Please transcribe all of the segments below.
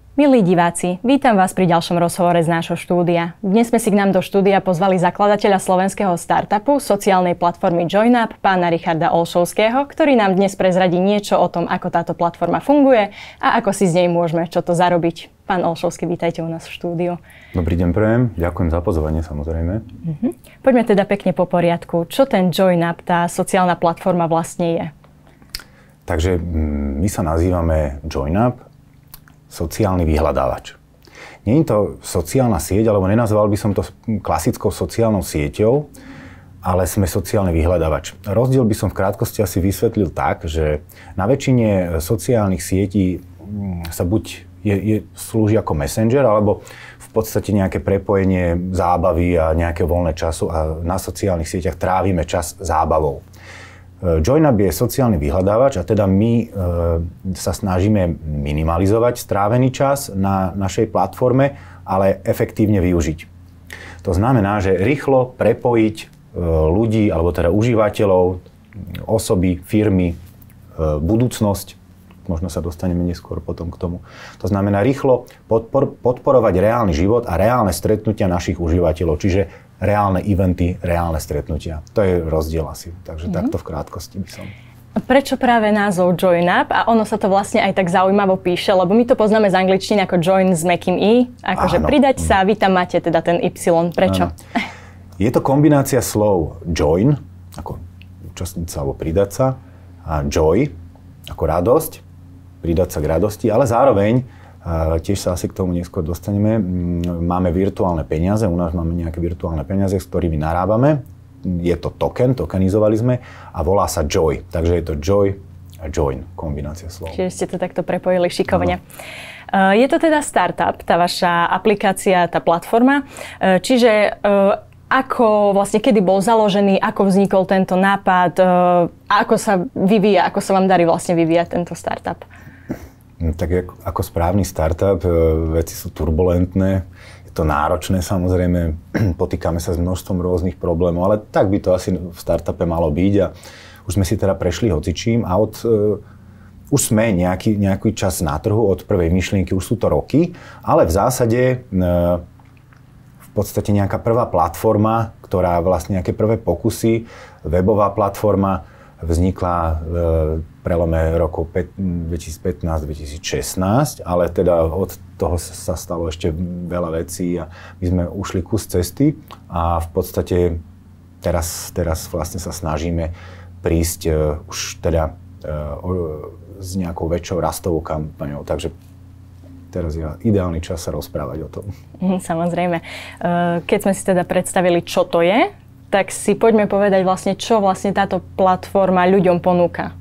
Milí diváci, vítam vás pri ďalšom rozhovore z nášho štúdia. Dnes sme si k nám do štúdia pozvali zakladateľa slovenského startupu, sociálnej platformy JoinUp, pána Richarda Olšovského, ktorý nám dnes prezradí niečo o tom, ako táto platforma funguje a ako si z nej môžeme čo to zarobiť. Pán Olšovský, vítajte u nás v štúdiu. Dobrý deň prajem, ďakujem za pozvanie samozrejme. Poďme teda pekne po poriadku. Čo ten JoinUp, tá sociálna platforma vlastne je? Takže my sa nazývame JoinUp, sociálny vyhľadávač. Nie je to sociálna sieť, alebo nenazval by som to klasickou sociálnou sieťou, ale sme sociálny vyhľadávač. Rozdiel by som v krátkosti asi vysvetlil tak, že na väčšine sociálnych sietí sa buď slúži ako messenger, alebo v podstate nejaké prepojenie zábavy a nejaké voľné času a na sociálnych sieťach trávime čas zábavou. JoinUp je sociálny vyhľadávač a teda my sa snažíme minimalizovať strávený čas na našej platforme, ale efektívne využiť. To znamená, že rýchlo prepojiť ľudí, alebo teda užívateľov, osoby, firmy, budúcnosť, možno sa dostaneme neskôr potom k tomu. To znamená rýchlo podporovať reálny život a reálne stretnutia našich užívateľov, čiže reálne eventy, reálne stretnutia. To je rozdiel asi. Takže takto v krátkosti by som. Prečo práve názov JoinUp? A ono sa to vlastne aj tak zaujímavo píše, lebo my to poznáme z angličtiny ako join s mäkkým i, akože pridať sa, vy tam máte teda ten Y. Prečo? Áno. Je to kombinácia slov join, ako účastniť sa alebo pridať sa, a joy, ako radosť, pridať sa k radosti, ale zároveň tiež sa asi k tomu neskôr dostaneme. Máme virtuálne peniaze, u nás máme nejaké virtuálne peniaze, s ktorými narábame. Je to tokenizovali sme a volá sa Joy. Takže je to Joy a Join, kombinácia slov. Čiže ste to takto prepojili šikovne. Je to teda startup, tá vaša aplikácia, tá platforma. Čiže ako vlastne, kedy bol založený, ako vznikol tento nápad, ako sa vyvíja, ako sa vám darí vlastne vyvíjať tento startup? Tak ako správny startup, veci sú turbulentné, je to náročné samozrejme, potýkame sa s množstvom rôznych problémov, ale tak by to asi v startupe malo byť a už sme si teda prešli hocičím a už sme nejaký čas na trhu od prvej myšlienky, už sú to roky, ale v zásade v podstate nejaká prvá platforma, ktorá vlastne nejaké prvé pokusy, webová platforma, vznikla v prelome rokov 2015-2016, ale teda od toho sa stalo ešte veľa vecí a my sme ušli kus cesty a v podstate teraz vlastne sa snažíme prísť už teda s nejakou väčšou rastovou kampaňou, takže teraz je ideálny čas sa rozprávať o tom. Samozrejme. Keď sme si teda predstavili, čo to je, tak si poďme povedať vlastne, čo vlastne táto platforma ľuďom ponúka.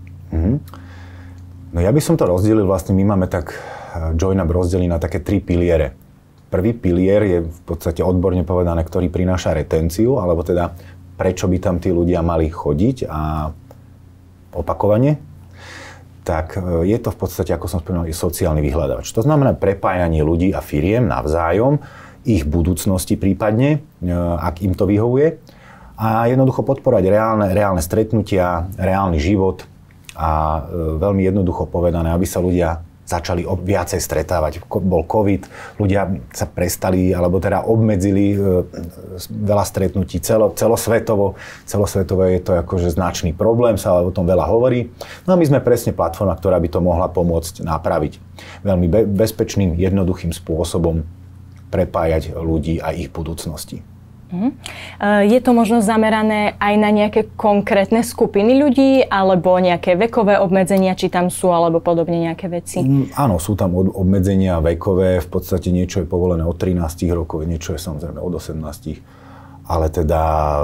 No ja by som to rozdelil, vlastne my máme tak JoinUp rozdeliť na také 3 piliere. Prvý pilier je v podstate odborne povedané, ktorý prináša retenciu, alebo teda prečo by tam tí ľudia mali chodiť a opakovane. Tak je to v podstate, ako som spomínal, je sociálny vyhľadávač. To znamená prepájanie ľudí a firiem navzájom, ich budúcnosti prípadne, ak im to vyhovuje. A jednoducho podporovať reálne stretnutia, reálny život a veľmi jednoducho povedané, aby sa ľudia začali viacej stretávať. Bol COVID, ľudia sa prestali, alebo teda obmedzili veľa stretnutí celosvetovo. Celosvetovo je to akože značný problém, sa o tom veľa hovorí. No a my sme presne platforma, ktorá by to mohla pomôcť napraviť. Veľmi bezpečným, jednoduchým spôsobom prepájať ľudí a ich budúcnosti. Je to možno zamerané aj na nejaké konkrétne skupiny ľudí, alebo nejaké vekové obmedzenia, či tam sú, alebo podobne nejaké veci? Áno, sú tam obmedzenia vekové, v podstate niečo je povolené od 13 rokov, niečo je samozrejme od 18. Ale teda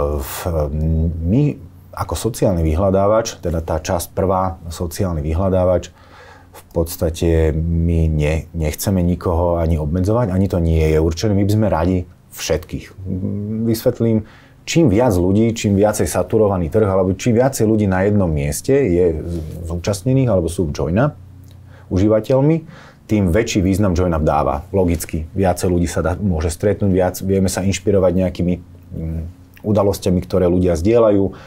my ako sociálny vyhľadávač, teda tá časť prvá, sociálny vyhľadávač, v podstate my nechceme nikoho ani obmedzovať, ani to nie je určené, my by sme radi všetkých. Vysvetlím, čím viac ľudí, čím viacej saturovaný trh, alebo čím viacej ľudí na jednom mieste je zúčastnených, alebo sú JoinUp užívateľmi, tým väčší význam JoinUp dáva. Logicky. Viacej ľudí sa môže stretnúť, vieme sa inšpirovať nejakými udalosťami, ktoré ľudia zdieľajú.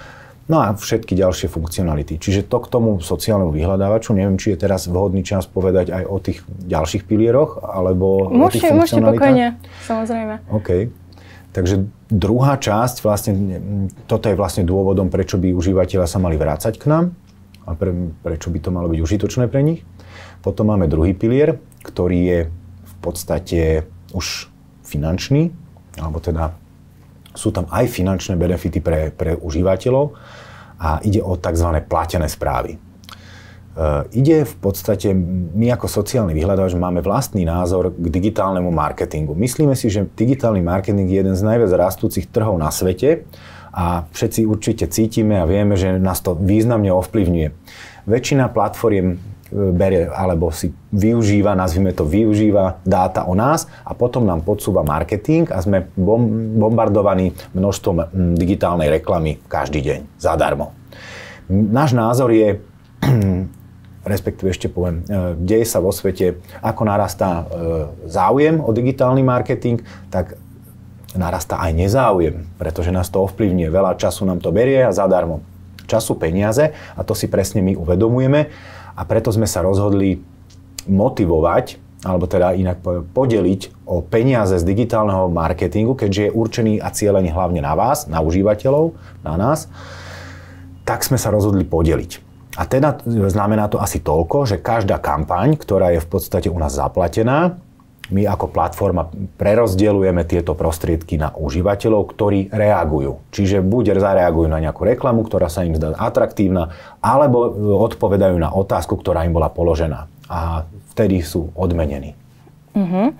No a všetky ďalšie funkcionality. Čiže to k tomu sociálnemu vyhľadávaču, neviem, či je teraz vhodný čas povedať aj o tých ďalších pilieroch, alebo o tých funkcionalitách. Môžete pokojne, samozrejme. OK. Takže druhá časť, vlastne, toto je vlastne dôvodom, prečo by užívateľia sa mali vrácať k nám a prečo by to malo byť užitočné pre nich. Potom máme druhý pilier, ktorý je v podstate už finančný, alebo teda sú tam aj finančné benefity pre užívateľov a ide o tzv. Platené správy. Ide v podstate, my ako sociálny vyhľadávač máme vlastný názor k digitálnemu marketingu. Myslíme si, že digitálny marketing je jeden z najviac rastúcich trhov na svete a všetci určite cítime a vieme, že nás to významne ovplyvňuje. Väčšina platform berie alebo si využíva, nazvime to využíva dáta o nás a potom nám podsúva marketing a sme bombardovaní množstvom digitálnej reklamy každý deň, zadarmo. Náš názor je, respektíve ešte poviem, deje sa vo svete, ako narastá záujem o digitálny marketing, tak narastá aj nezáujem, pretože nás to ovplyvňuje. Veľa času nám to berie a zadarmo. Času, peniaze a to si presne my uvedomujeme. A preto sme sa rozhodli motivovať, alebo teda inak podeliť o peniaze z digitálneho marketingu, keďže je určený a cielený hlavne na vás, na užívateľov, na nás, tak sme sa rozhodli podeliť. A teda znamená to asi toľko, že každá kampaň, ktorá je v podstate u nás zaplatená, my ako platforma prerozdeľujeme tieto prostriedky na užívateľov, ktorí reagujú. Čiže buď zareagujú na nejakú reklamu, ktorá sa im zdá atraktívna, alebo odpovedajú na otázku, ktorá im bola položená. A vtedy sú odmenení. Uh-huh.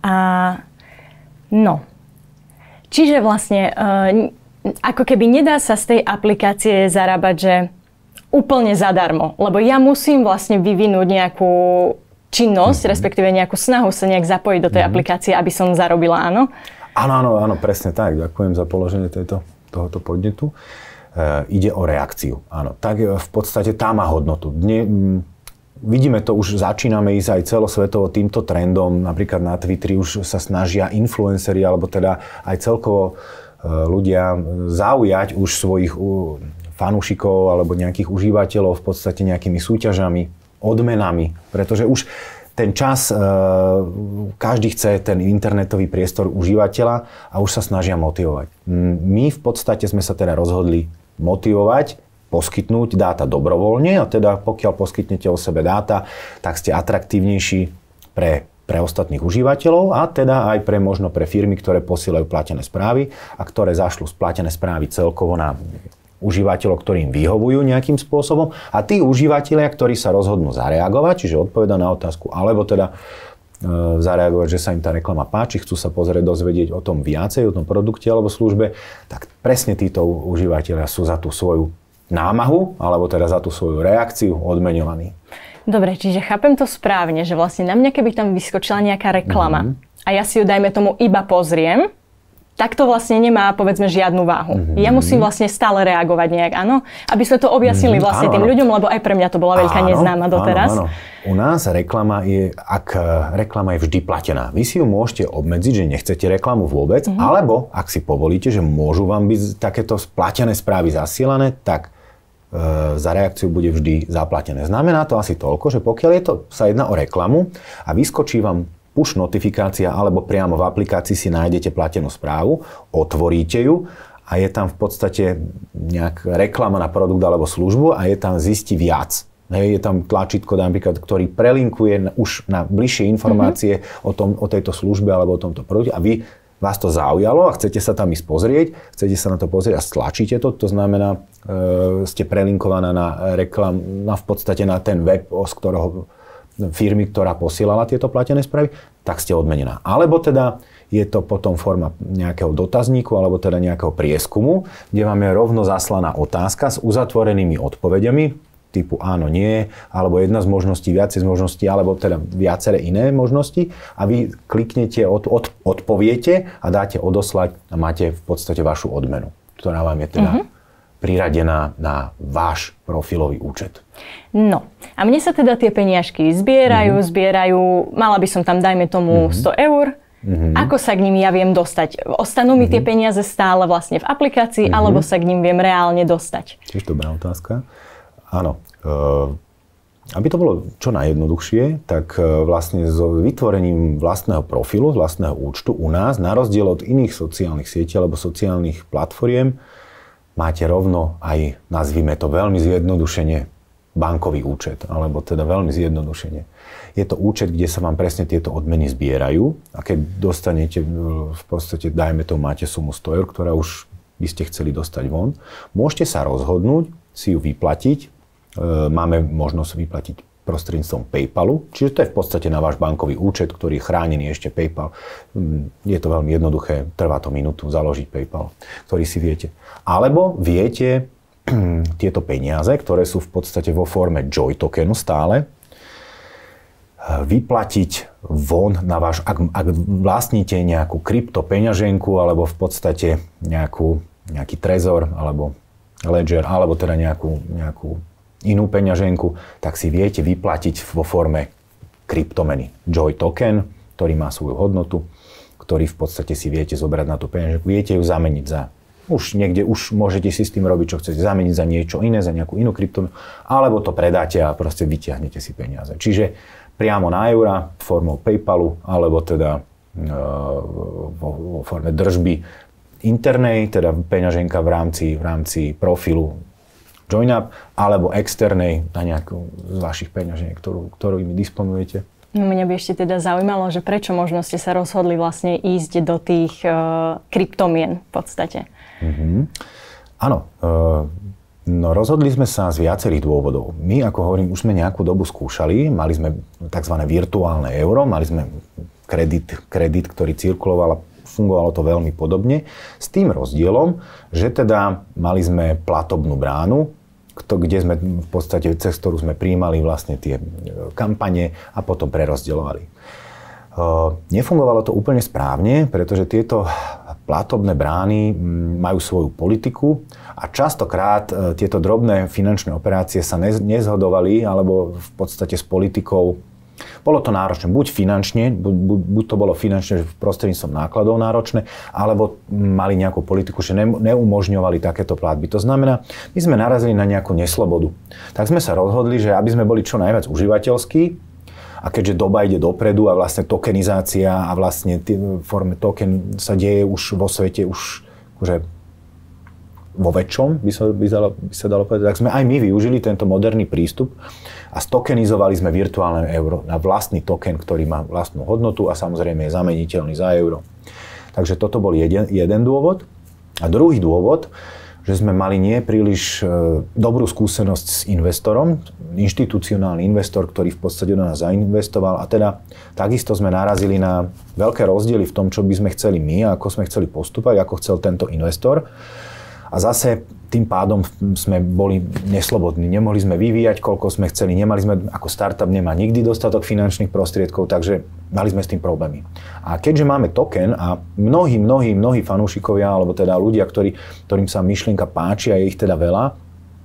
Čiže vlastne ako keby nedá sa z tej aplikácie zarábať, že úplne zadarmo. Lebo ja musím vlastne vyvinúť nejakú činnosť, respektíve nejakú snahu sa nejak zapojiť do tej aplikácie, aby som zarobila, áno? Áno, presne tak. Ďakujem za položenie tohoto podnetu. Ide o reakciu, áno. Tak v podstate tá má hodnotu. Vidíme to, už začíname ísť aj celosvetovo týmto trendom. Napríklad na Twitteri už sa snažia influenceri, alebo teda aj celkovo ľudia zaujať už svojich fanúšikov alebo nejakých užívateľov v podstate nejakými súťažami, odmenami, pretože už ten čas, každý chce ten internetový priestor užívateľa a už sa snažia motivovať. My v podstate sme sa teda rozhodli motivovať, poskytnúť dáta dobrovoľne a teda pokiaľ poskytnete o sebe dáta, tak ste atraktívnejší pre ostatných užívateľov a teda aj možno pre firmy, ktoré posielajú platené správy a ktoré zašľú platené správy celkovo na užívateľov, ktorým vyhovujú nejakým spôsobom a tí užívateľia, ktorí sa rozhodnú zareagovať, čiže odpovedať na otázku, alebo teda zareagovať, že sa im tá reklama páči, chcú sa pozrieť, dozvedieť o tom viacej, o tom produkte alebo službe, tak presne títo užívateľia sú za tú svoju námahu, alebo teda za tú svoju reakciu odmeňovaní. Dobre, čiže chápem to správne, že vlastne na mňa, keby tam vyskočila nejaká reklama a ja si ju, dajme tomu, iba pozriem, tak to vlastne nemá, povedzme, žiadnu váhu. Ja musím vlastne stále reagovať nejak, áno? Aby sme to objasnili vlastne tým ľuďom, lebo aj pre mňa to bola veľká neznáma doteraz. Áno. U nás reklama je vždy platená. Vy si ju môžete obmedziť, že nechcete reklamu vôbec, alebo ak si povolíte, že môžu vám byť takéto platené správy zasielané, tak za reakciu bude vždy zaplatené. Znamená to asi toľko, že pokiaľ sa jedná o reklamu a vyskočí vám push notifikácia alebo priamo v aplikácii si nájdete platenú správu, otvoríte ju a je tam v podstate nejaká reklama na produkt alebo službu a je tam zisti viac. Je tam tlačítko, napríklad, ktorý prelinkuje už na bližšie informácie o tejto službe alebo o tomto produkte a vás to zaujalo a chcete sa tam ísť pozrieť, chcete sa na to pozrieť a stlačíte to, to znamená, ste prelinkovaná na v podstate na ten web, z ktorého firmy, ktorá posielala tieto platené správy, tak ste odmenená. Alebo teda je to potom forma nejakého dotazníku alebo teda nejakého prieskumu, kde vám je rovno zaslaná otázka s uzatvorenými odpovediami typu áno, nie, alebo jedna z možností, viacej z možností, alebo teda viaceré iné možnosti a vy kliknete, odpoviete a dáte odoslať a máte v podstate vašu odmenu, ktorá vám je teda priradená na váš profilový účet. No, a mne sa teda tie peniažky zbierajú, mala by som tam, dajme tomu, 100 eur Ako sa k ním ja viem dostať? Ostanú mi tie peniaze stále vlastne v aplikácii, alebo sa k ním viem reálne dostať? Tiež dobrá otázka. Áno. Aby to bolo čo najjednoduchšie, tak vlastne s vytvorením vlastného profilu, vlastného účtu u nás, na rozdiel od iných sociálnych sietí alebo sociálnych platformiem, máte rovno aj, nazvime to veľmi zjednodušene, bankový účet, alebo teda veľmi zjednodušene. Je to účet, kde sa vám presne tieto odmeny zbierajú a keď dostanete, v podstate, dajme to, máte sumu 100 eur, ktorá už by ste chceli dostať von, môžete sa rozhodnúť si ju vyplatiť. Máme možnosť vyplatiť prostredníctvom PayPalu, čiže to je v podstate na váš bankový účet, ktorý je chránený ešte PayPal. Je to veľmi jednoduché, trvá to minútu založiť PayPal, ktorý si viete. Alebo viete tieto peniaze, ktoré sú v podstate vo forme Joy tokenu stále, vyplatiť von na váš, ak vlastníte nejakú kryptopeňaženku alebo v podstate nejaký trezor alebo ledger alebo teda nejakú inú peňaženku, tak si viete vyplatiť vo forme kryptomeny. Joy token, ktorý má svoju hodnotu, ktorý v podstate si viete zobrať na tú peňaženku, viete ju zameniť za už môžete si s tým robiť, čo chcete, zameniť za niečo iné, za nejakú inú kryptomenu, alebo to predáte a proste vyťahnete si peniaze. Čiže priamo na eura formou PayPalu, alebo teda vo forme držby internej, teda peňaženka v rámci profilu JoinUp, alebo externej na nejakú z vašich peňaženiek, ktorými disponujete. No mňa by ešte teda zaujímalo, že prečo možno ste sa rozhodli vlastne ísť do tých kryptomien v podstate. Áno, no rozhodli sme sa z viacerých dôvodov. My, ako hovorím, už sme nejakú dobu skúšali, mali sme tzv. Virtuálne euro, mali sme kredit, ktorý cirkuloval a fungovalo to veľmi podobne, s tým rozdielom, že teda mali sme platobnú bránu, kde sme v podstate, cez ktorú sme prijímali vlastne tie kampane a potom prerozdeľovali. Nefungovalo to úplne správne, pretože tieto platobné brány majú svoju politiku a častokrát tieto drobné finančné operácie sa nezhodovali alebo v podstate s politikou. Bolo to náročné, buď finančne, buď to bolo finančne prostredníctvom nákladov náročné, alebo mali nejakú politiku, že neumožňovali takéto platby. To znamená, my sme narazili na nejakú neslobodu. Tak sme sa rozhodli, že aby sme boli čo najviac užívateľskí, a keďže doba ide dopredu a vlastne tokenizácia a vlastne v forme token sa deje už vo svete už akože vo väčšom, by sa dalo povedať, tak sme aj my využili tento moderný prístup a stokenizovali sme virtuálne euro na vlastný token, ktorý má vlastnú hodnotu a samozrejme je zameniteľný za euro. Takže toto bol jeden dôvod. A druhý dôvod, že sme mali nie príliš dobrú skúsenosť s investorom, inštitucionálny investor, ktorý v podstate do nás zainvestoval a teda takisto sme narazili na veľké rozdiely v tom, čo by sme chceli my a ako sme chceli postupovať, ako chcel tento investor. A zase tým pádom sme boli neslobodní. Nemohli sme vyvíjať, koľko sme chceli. Nemali sme, ako startup nemá nikdy dostatok finančných prostriedkov, takže mali sme s tým problémy. A keďže máme token a mnohí fanúšikovia, alebo teda ľudia, ktorým sa myšlienka páči a je ich teda veľa,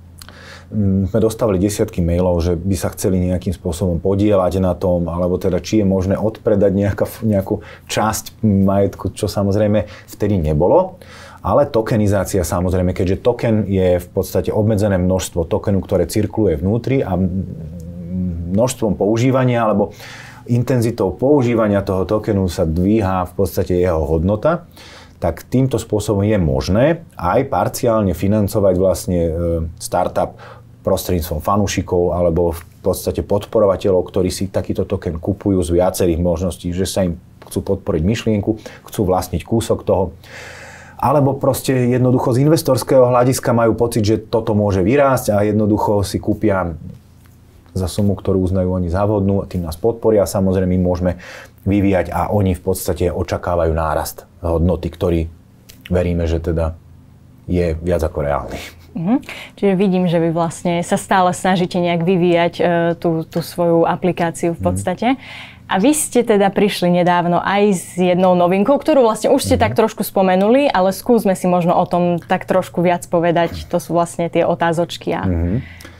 sme dostávali desiatky mailov, že by sa chceli nejakým spôsobom podieľať na tom, alebo teda či je možné odpredať nejakú časť majetku, čo samozrejme vtedy nebolo. Ale tokenizácia samozrejme, keďže token je v podstate obmedzené množstvo tokenu, ktoré cirkuluje vnútri a množstvom používania alebo intenzitou používania toho tokenu sa dvíha v podstate jeho hodnota, tak týmto spôsobom je možné aj parciálne financovať vlastne startup prostredníctvom fanúšikov alebo v podstate podporovateľov, ktorí si takýto token kupujú z viacerých možností, že sa im chcú podporiť myšlienku, chcú vlastniť kúsok toho. Alebo proste jednoducho z investorského hľadiska majú pocit, že toto môže vyrásť a jednoducho si kúpia za sumu, ktorú uznajú oni za vhodnú, tým nás podporia. Samozrejme, my môžeme vyvíjať a oni v podstate očakávajú nárast hodnoty, ktorý veríme, že teda je viac ako reálny. Čiže vidím, že vy vlastne sa stále snažíte nejak vyvíjať tú svoju aplikáciu v podstate. A vy ste teda prišli nedávno aj s jednou novinkou, ktorú vlastne už ste tak trošku spomenuli, ale skúsme si možno o tom tak trošku viac povedať. To sú vlastne tie otázočky.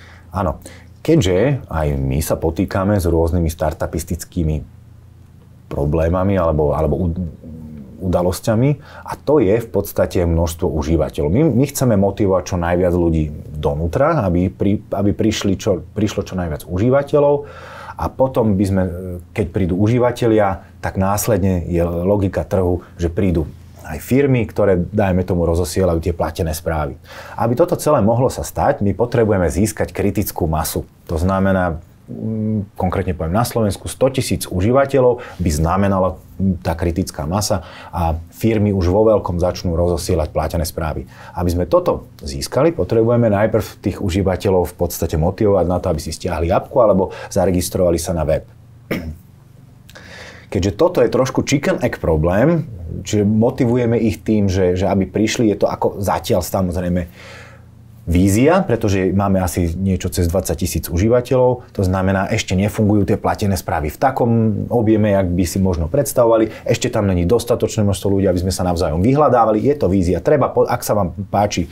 Áno. Keďže aj my sa potýkame s rôznymi startupistickými problémami alebo udalosťami a to je v podstate množstvo užívateľov. My chceme motivovať čo najviac ľudí donútra, aby prišlo čo najviac užívateľov a potom by sme, keď prídu užívateľia, tak následne je logika trhu, že prídu aj firmy, ktoré, dajme tomu, rozosielajú tie platené správy. Aby toto celé mohlo sa stať, my potrebujeme získať kritickú masu. To znamená, konkrétne poviem na Slovensku, 100 000 užívateľov by znamenala tá kritická masa a firmy už vo veľkom začnú rozosielať platené správy. Aby sme toto získali, potrebujeme najprv tých užívateľov v podstate motivovať na to, aby si stiahli apku alebo zaregistrovali sa na web. Keďže toto je trošku chicken egg problém, čiže motivujeme ich tým, že aby prišli, je to ako zatiaľ samozrejme vízia, pretože máme asi niečo cez 20 000 užívateľov, to znamená, ešte nefungujú tie platené správy v takom objeme, jak by si možno predstavovali, ešte tam není dostatočné množstvo ľudí, aby sme sa navzájom vyhľadávali, je to vízia, treba, ak sa vám páči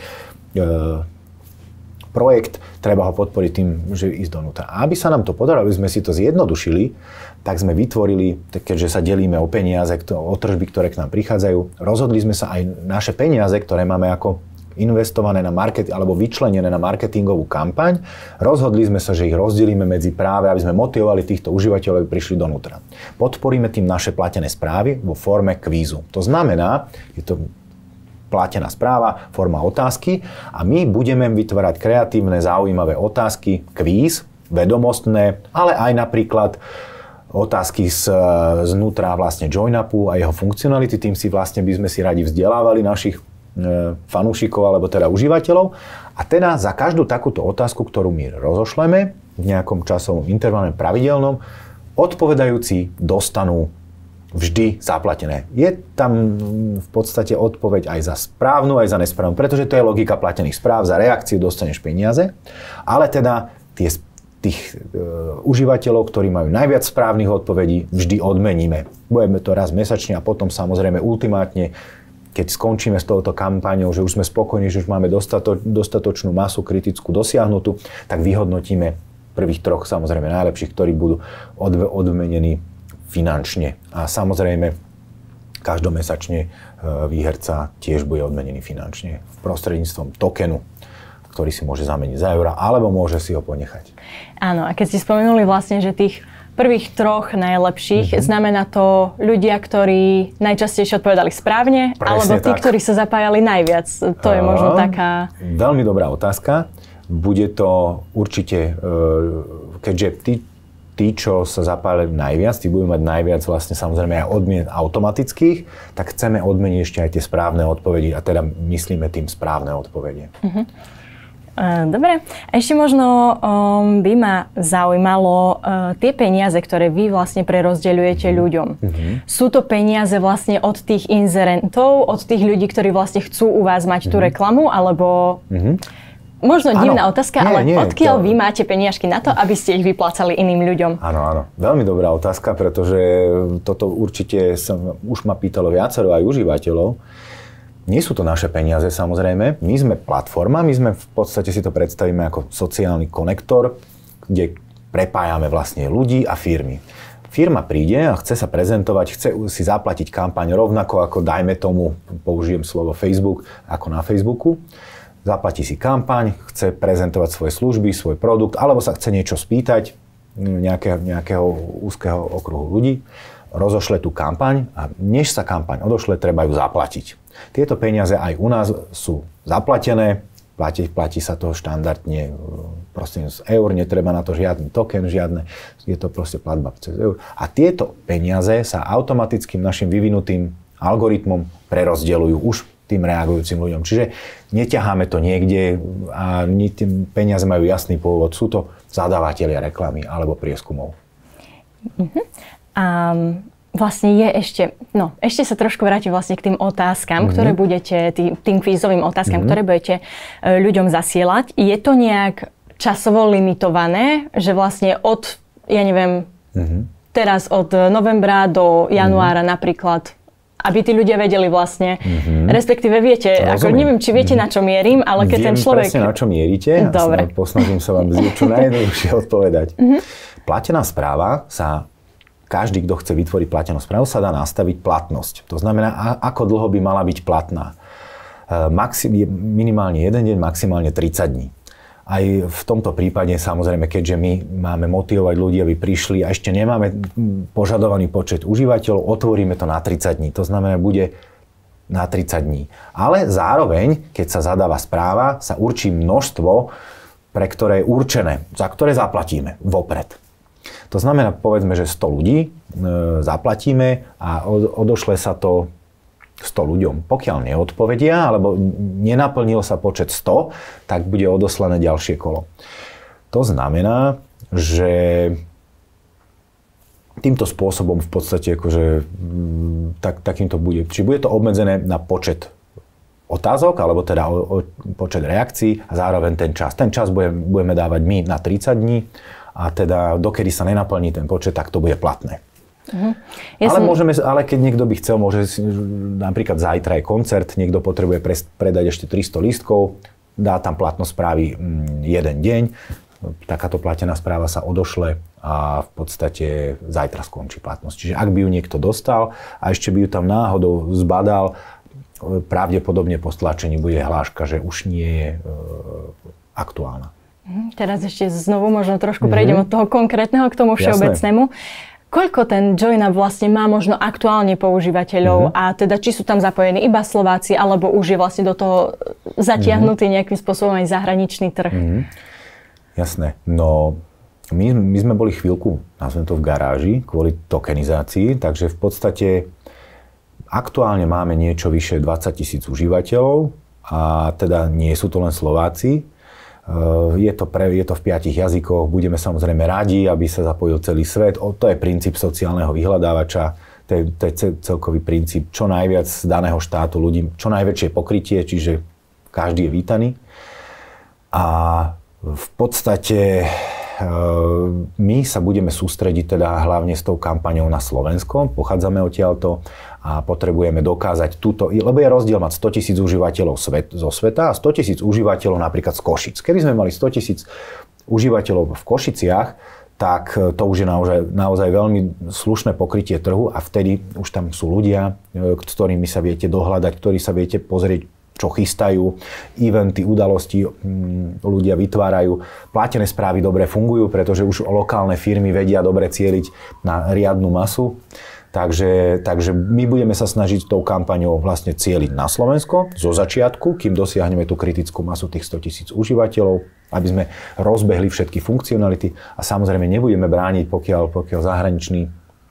projekt, treba ho podporiť tým, že ísť donútra. A aby sa nám to podarilo, aby sme si to zjednodušili, tak sme vytvorili, keďže sa delíme o peniaze, o tržby, ktoré k nám prichádzajú, rozhodli sme sa aj naše peniaze, ktoré máme ako investované na marketing alebo vyčlenené na marketingovú kampaň, rozhodli sme sa, že ich rozdelíme medzi práve, aby sme motivovali týchto užívateľov, aby prišli donútra. Podporíme tým naše platené správy vo forme kvízu. To znamená, je to platená správa, forma otázky a my budeme vytvárať kreatívne, zaujímavé otázky, kvíz, vedomostné, ale aj napríklad otázky znútra vlastne JoinUpu a jeho funkcionality, tým si vlastne by sme si radi vzdelávali našich fanúšikov alebo teda užívateľov. A teda za každú takúto otázku, ktorú my rozošleme v nejakom časovom intervalne pravidelnom, odpovedajúci dostanú vždy zaplatené. Je tam v podstate odpoveď aj za správnu, aj za nesprávnu, pretože to je logika platených správ, za reakciu dostaneš peniaze, ale teda tých užívateľov, ktorí majú najviac správnych odpovedí, vždy odmeníme. Budeme to raz mesačne a potom samozrejme ultimátne, keď skončíme s touto kampaňou, že už sme spokojní, že už máme dostatočnú masu kritickú dosiahnutú, tak vyhodnotíme prvých 3 samozrejme najlepších, ktorí budú odmenení finančne. A samozrejme, každomesačne výherca tiež bude odmenený finančne prostredníctvom tokenu, ktorý si môže zameniť za eura, alebo môže si ho ponechať. Áno, a keď ste spomenuli vlastne, že tých prvých 3 najlepších, znamená to ľudia, ktorí najčastejšie odpovedali správne, presne alebo tí, ktorí sa zapájali najviac? To je možno taká... Veľmi dobrá otázka. Bude to určite, keďže tí, čo sa zapájali najviac, tí budú mať najviac vlastne samozrejme aj odmien automatických, tak chceme odmeniť ešte aj tie správne odpovedi a teda myslíme tým správne odpovede. Dobre. Ešte možno by ma zaujímalo tie peniaze, ktoré vy vlastne prerozdeľujete ľuďom. Sú to peniaze vlastne od tých inzerentov, od tých ľudí, ktorí vlastne chcú u vás mať tú reklamu, alebo... Možno divná otázka, ale odkiaľ vy máte peniažky na to, aby ste ich vyplácali iným ľuďom? Áno. Veľmi dobrá otázka, pretože toto určite už ma pýtalo viacero aj užívateľov. Nie sú to naše peniaze, samozrejme. My sme platforma, my sme v podstate si to predstavíme ako sociálny konektor, kde prepájame vlastne ľudí a firmy. Firma príde a chce sa prezentovať, chce si zaplatiť kampaň rovnako ako, dajme tomu, použijem slovo Facebook, ako na Facebooku. Zaplatí si kampaň, chce prezentovať svoje služby, svoj produkt, alebo sa chce niečo spýtať nejakého úzkeho okruhu ľudí, rozošle tú kampaň a než sa kampaň odošle, treba ju zaplatiť. Tieto peniaze aj u nás sú zaplatené, platí sa to štandardne proste z eur, netreba na to žiadny token, je to proste platba cez eur. A tieto peniaze sa automatickým našim vyvinutým algoritmom prerozdeľujú už tým reagujúcim ľuďom. Čiže neťaháme to niekde a tie peniaze majú jasný pôvod. Sú to zadávatelia reklamy alebo prieskumov. A vlastne je ešte sa trošku vrátim vlastne k tým otázkam, ktoré budete, tým kvízovým otázkam, ktoré budete ľuďom zasielať. Je to nejak časovo limitované, že vlastne od, teraz od novembra do januára napríklad, aby tí ľudia vedeli vlastne, respektíve viete, ako neviem, či viete, na čo mierim, ale keď ten človek... Viem presne, na čo mierite. Dobre. Posnažím sa vám čo najjednoduchšie odpovedať. Platená správa sa každý, kto chce vytvoriť platenú správu, sa dá nastaviť platnosť. To znamená, ako dlho by mala byť platná. Minimálne 1 deň, maximálne 30 dní. Aj v tomto prípade, samozrejme, keďže my máme motivovať ľudí, aby prišli a ešte nemáme požadovaný počet užívateľov, otvoríme to na 30 dní. To znamená, bude na 30 dní. Ale zároveň, keď sa zadáva správa, sa určí množstvo, pre ktoré je určené, za ktoré zaplatíme vopred. To znamená, povedzme, že 100 ľudí zaplatíme a odošle sa to 100 ľuďom. Pokiaľ neodpovedia, alebo nenaplnil sa počet 100, tak bude odoslané ďalšie kolo. To znamená, že týmto spôsobom v podstate akože, takýmto bude. Čiže bude to obmedzené na počet otázok, alebo teda o počet reakcií a zároveň ten čas. Ten čas budeme dávať my na 30 dní a teda dokedy sa nenaplní ten počet, tak to bude platné. Ale keď niekto by chcel, môže napríklad zajtra je koncert, niekto potrebuje predať ešte 300 lístkov, dá tam platnosť správy jeden deň, takáto platená správa sa odošle a v podstate zajtra skončí platnosť. Čiže ak by ju niekto dostal a ešte by ju tam náhodou zbadal, pravdepodobne po stlačení bude hláška, že už nie je aktuálna. Teraz ešte znovu možno trošku prejdem od toho konkrétneho k tomu všeobecnému. Koľko ten JoinUp vlastne má možno aktuálne používateľov a teda či sú tam zapojení iba Slováci, alebo už je vlastne do toho zatiahnutý nejakým spôsobom aj zahraničný trh? Jasné. No, my sme boli chvíľku, nazvem to v garáži, kvôli tokenizácii, takže v podstate aktuálne máme niečo vyše 20 000 užívateľov a teda nie sú to len Slováci. Je to v 5 jazykoch, budeme samozrejme radi, aby sa zapojil celý svet. To je princíp sociálneho vyhľadávača, to je celkový princíp čo najviac z daného štátu ľudí, čo najväčšie pokrytie, čiže každý je vítaný. A v podstate my sa budeme sústrediť teda hlavne s tou kampaňou na Slovensko, pochádzame odtiaľto a potrebujeme dokázať túto, lebo je rozdiel mať 100 000 užívateľov zo sveta a 100 000 užívateľov napríklad z Košic. Keby sme mali 100 000 užívateľov v Košiciach, tak to už je naozaj veľmi slušné pokrytie trhu a vtedy už tam sú ľudia, s ktorými sa viete dohľadať, ktorí sa viete pozrieť, čo chystajú, eventy, udalosti ľudia vytvárajú. Platené správy dobre fungujú, pretože už lokálne firmy vedia dobre cieliť na riadnu masu. Takže my budeme sa snažiť tou kampaňou vlastne cieliť na Slovensko zo začiatku, kým dosiahneme tú kritickú masu tých 100 000 užívateľov, aby sme rozbehli všetky funkcionality a samozrejme nebudeme brániť, pokiaľ zahraniční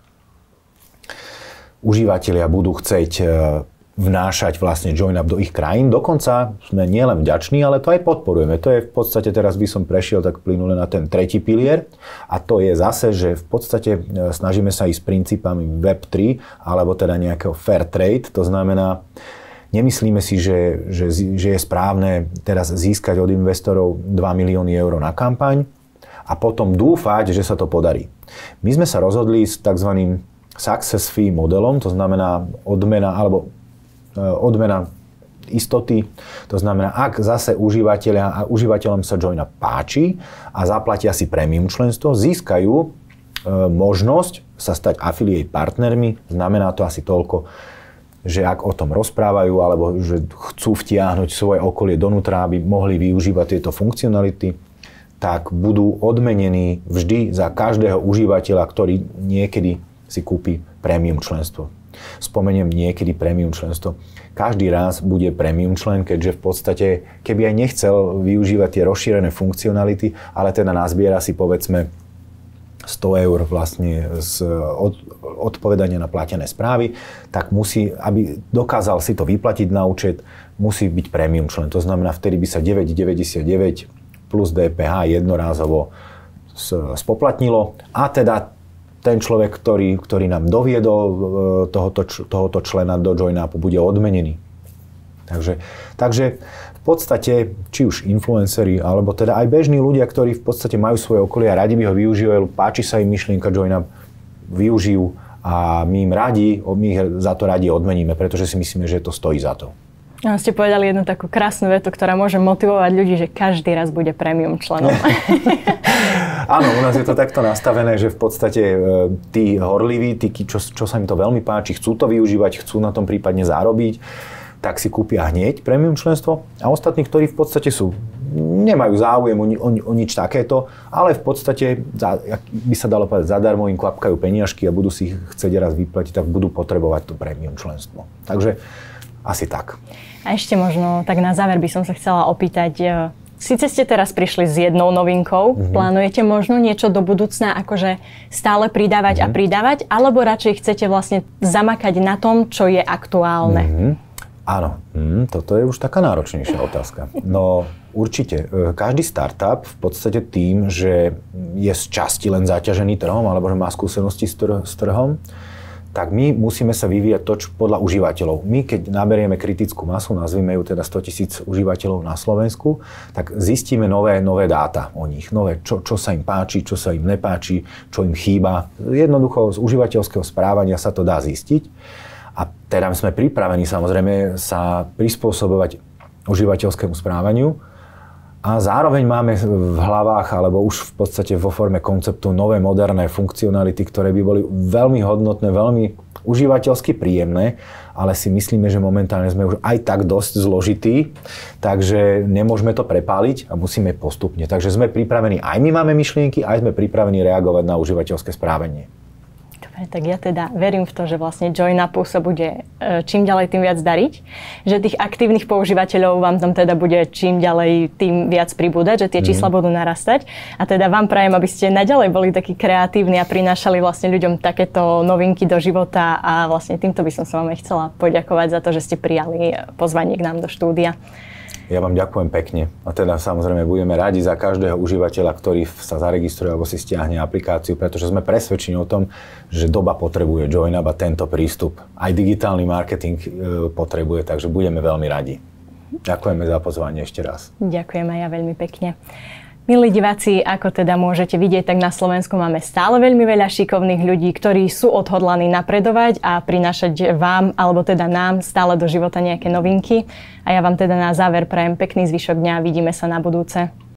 užívateľia budú chcieť vnášať vlastne JoinUp do ich krajín. Dokonca sme nielen vďační, ale to aj podporujeme. To je v podstate, teraz by som prešiel tak plynule na ten tretí pilier a to je zase, že v podstate snažíme sa ísť s princípami Web3 alebo teda nejakého fair trade. To znamená, nemyslíme si, že je správne teraz získať od investorov 2 milióny eur na kampaň a potom dúfať, že sa to podarí. My sme sa rozhodli s tzv. Success fee modelom, to znamená odmena istoty. To znamená, ak zase užívateľom sa JoinUp páči a zaplatia si premium členstvo, získajú možnosť sa stať affiliate partnermi. Znamená to asi toľko, že ak o tom rozprávajú alebo že chcú vtiahnuť svoje okolie donútra, aby mohli využívať tieto funkcionality, tak budú odmenení vždy za každého užívateľa, ktorý niekedy si kúpi premium členstvo. Spomeniem niekedy premium členstvo. Každý raz bude premium člen, keďže v podstate, keby aj nechcel využívať tie rozšírené funkcionality, ale teda nazbiera si povedzme 100 eur vlastne z odpovedania na platené správy, tak musí, aby dokázal si to vyplatiť na účet, musí byť premium člen. To znamená, vtedy by sa 9,99 plus DPH jednorázovo spoplatnilo a teda ten človek, ktorý nám doviedol tohoto člena do JoinUpu, bude odmenený. Takže v podstate, či už influenceri, alebo teda aj bežní ľudia, ktorí v podstate majú svoje okolie a radi by ho využívajú, páči sa im myšlienka JoinUp, využijú a my ich za to radi odmeníme, pretože si myslíme, že to stojí za to. No, ste povedali jednu takú krásnu vetu, ktorá môže motivovať ľudí, že každý raz bude premium členom. Áno, u nás je to takto nastavené, že v podstate tí horliví, tí, čo sa im to veľmi páči, chcú to využívať, chcú na tom prípadne zarobiť, tak si kúpia hneď premium členstvo a ostatní, ktorí v podstate nemajú záujem o nič takéto, ale v podstate, by sa dalo povedať, zadarmo im klapkajú peniažky a budú si ich chcieť raz vyplatiť, tak budú potrebovať to premium členstvo. Takže asi tak. A ešte možno, tak na záver by som sa chcela opýtať, síce ste teraz prišli s jednou novinkou, plánujete možno niečo do budúcna, akože stále pridávať a pridávať, alebo radšej chcete vlastne zamakať na tom, čo je aktuálne? Áno, toto je už taká náročnejšia otázka. No určite, každý startup v podstate tým, že je z časti len zaťažený trhom, alebo že má skúsenosti s trhom, tak my musíme sa vyvíjať podľa užívateľov. My, keď naberieme kritickú masu, nazvime ju teda 100 000 užívateľov na Slovensku, tak zistíme nové dáta o nich. Nové, čo sa im páči, čo sa im nepáči, čo im chýba. Jednoducho z užívateľského správania sa to dá zistiť. A teda sme pripravení samozrejme sa prispôsobovať užívateľskému správaniu a zároveň máme v hlavách, alebo už v podstate vo forme konceptu nové moderné funkcionality, ktoré by boli veľmi hodnotné, veľmi užívateľsky príjemné, ale si myslíme, že momentálne sme už aj tak dosť zložití, takže nemôžeme to prepáliť a musíme postupne. Takže sme pripravení, aj my máme myšlienky, aj sme pripravení reagovať na užívateľské správanie. Tak ja teda verím v to, že vlastne JoinUpu sa bude čím ďalej tým viac dariť, že tých aktívnych používateľov vám tam teda bude čím ďalej tým viac pribúdať, že tie čísla budú narastať a teda vám prajem, aby ste naďalej boli takí kreatívni a prinášali vlastne ľuďom takéto novinky do života a vlastne týmto by som sa vám aj chcela poďakovať za to, že ste prijali pozvanie k nám do štúdia. Ja vám ďakujem pekne. A teda samozrejme budeme radi za každého užívateľa, ktorý sa zaregistruje alebo si stiahne aplikáciu, pretože sme presvedčení o tom, že doba potrebuje JoinUp a tento prístup. Aj digitálny marketing potrebuje, takže budeme veľmi radi. Ďakujeme za pozvanie ešte raz. Ďakujem aj ja veľmi pekne. Milí diváci, ako teda môžete vidieť, tak na Slovensku máme stále veľmi veľa šikovných ľudí, ktorí sú odhodlaní napredovať a prinášať vám, alebo teda nám stále do života nejaké novinky. A ja vám teda na záver prajem pekný zvyšok dňa a vidíme sa na budúce.